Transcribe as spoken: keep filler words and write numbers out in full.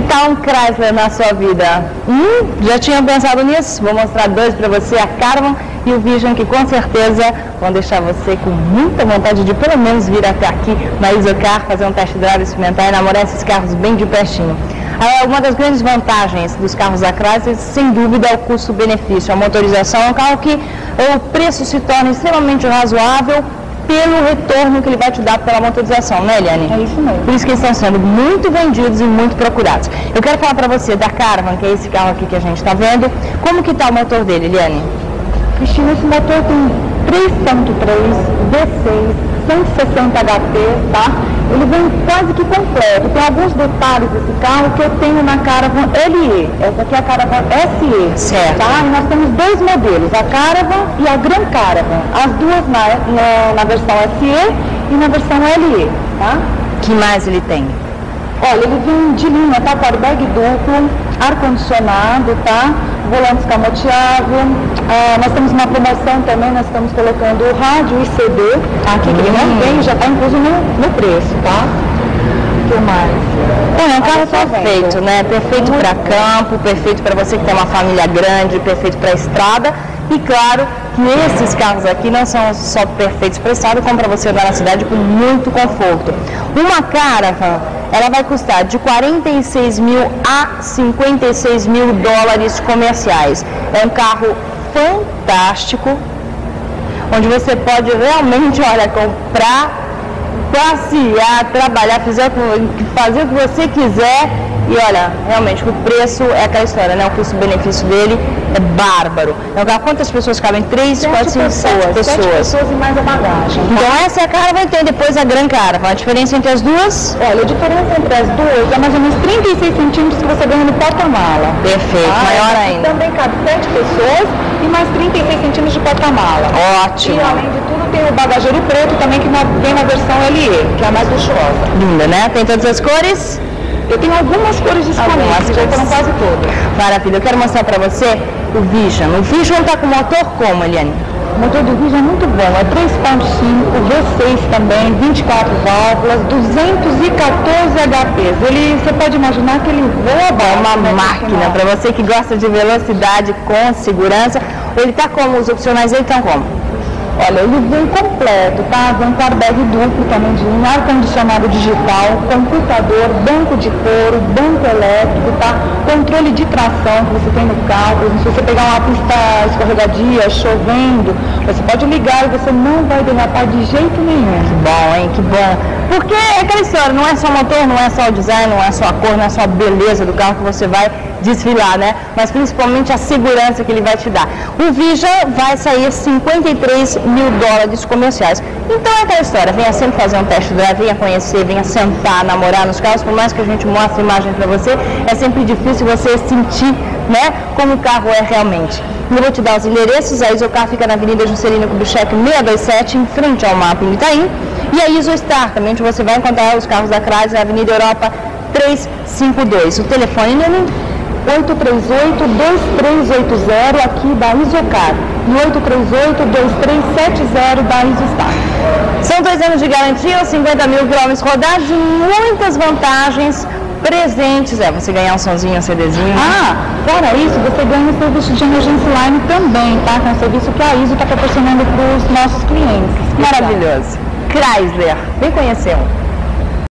tal um Chrysler na sua vida? Hum, já tinha pensado nisso? Vou mostrar dois para você, a Caravan e o Vision, que com certeza vão deixar você com muita vontade de pelo menos vir até aqui na Isocar, fazer um test drive, experimentar e namorar esses carros bem de pertinho. Uma das grandes vantagens dos carros da Chrysler, sem dúvida, é o custo-benefício. A motorização é um carro que o preço se torna extremamente razoável pelo retorno que ele vai te dar pela motorização, né, Eliane? É isso mesmo. Por isso que eles estão sendo muito vendidos e muito procurados. Eu quero falar para você da Caravan, que é esse carro aqui que a gente está vendo. Como que está o motor dele, Eliane? Cristina, esse motor tem três ponto três, V seis, cento e sessenta H P, tá? Ele vem quase que completo. Tem alguns detalhes desse carro que eu tenho na Caravan L E. Essa aqui é a Caravan S E. Certo. Tá? E nós temos dois modelos, a Caravan e a Gran Caravan. As duas na, na, na versão S E e na versão L E, tá? Que mais ele tem? Olha, ele vem de linha, tá? Airbag duplo, ar-condicionado, tá? Volante escamoteável. Ah, nós temos uma promoção também, nós estamos colocando o rádio e C D, tá? Aqui que ele não vem, já está incluso no, no preço, tá? O que mais? É um carro perfeito, né? Perfeito para campo, perfeito para você que tem uma família grande, perfeito para estrada. E claro que esses carros aqui não são só perfeitos para estrada, como para você andar na cidade com muito conforto. Uma Caravan, ela vai custar de quarenta e seis mil a cinquenta e seis mil dólares comerciais. É um carro fantástico, onde você pode realmente, olha, comprar, passear, trabalhar, fazer, fazer o que você quiser. E olha, realmente, o preço é aquela história, né? O custo-benefício dele é bárbaro. É um carro, quantas pessoas cabem? Três, quatro, cinco, sete pessoas. Sete pessoas e mais a bagagem. Então essa é a Caravan, tem depois a Gran Caravan. A diferença entre as duas? Olha, a diferença entre as duas é mais ou menos trinta e seis centímetros que você ganha no porta-mala. Perfeito, tá? Maior ainda. Também cabe sete pessoas e mais trinta e seis centímetros de porta-mala. Ótimo. E além de tudo tem o bagageiro preto também, que vem na versão L E, que é a mais luxuosa. Linda, né? Tem todas as cores? Eu tenho algumas cores disponíveis, já foram quase todas. Maravilha, eu quero mostrar para você o Vision. O Vision está com motor como, Eliane? O motor do Vision é muito bom, é três ponto cinco, V seis também, vinte e quatro válvulas, duzentos e quatorze H Ps. Ele, você pode imaginar que ele voa bem. É uma máquina, para você que gosta de velocidade com segurança. Ele está como? Os opcionais dele estão como? Olha, ele vem completo, tá? Vem com airbag duplo também de linha, ar-condicionado digital, computador, banco de couro, banco elétrico, tá? Controle de tração que você tem no carro. Se você pegar uma pista escorregadia, chovendo, você pode ligar e você não vai derrapar de jeito nenhum. Que bom, hein? Que bom. Porque é aquela história, não é só o motor, não é só o design, não é só a cor, não é só a beleza do carro que você vai desfilar, né? Mas principalmente a segurança que ele vai te dar. O Vision vai sair cinquenta e três mil dólares comerciais. Então é aquela história, venha sempre fazer um test drive, venha conhecer, venha sentar, namorar nos carros, por mais que a gente mostre a imagem para você, é sempre difícil você sentir, né, como o carro é realmente. Eu vou te dar os endereços. A Isocar fica na Avenida Juscelino Kubitschek seiscentos e vinte e sete, em frente ao Mapping Itaim. E a Isostar, também, onde você vai encontrar os carros da Chrysler, na Avenida Europa trezentos e cinquenta e dois. O telefone, Nene? oito três oito, dois três oito zero, aqui da Isocar. E oito três oito, dois três sete zero da Isostar. São dois anos de garantia, cinquenta mil quilômetros rodados e muitas vantagens presentes. É, você ganhar um sonzinho, um CDzinho. Ah, fora isso, você ganha o serviço de emergency line também, tá? Que é um serviço que a I S O está proporcionando para os nossos clientes. Maravilhoso. Chrysler, vem conhecer um.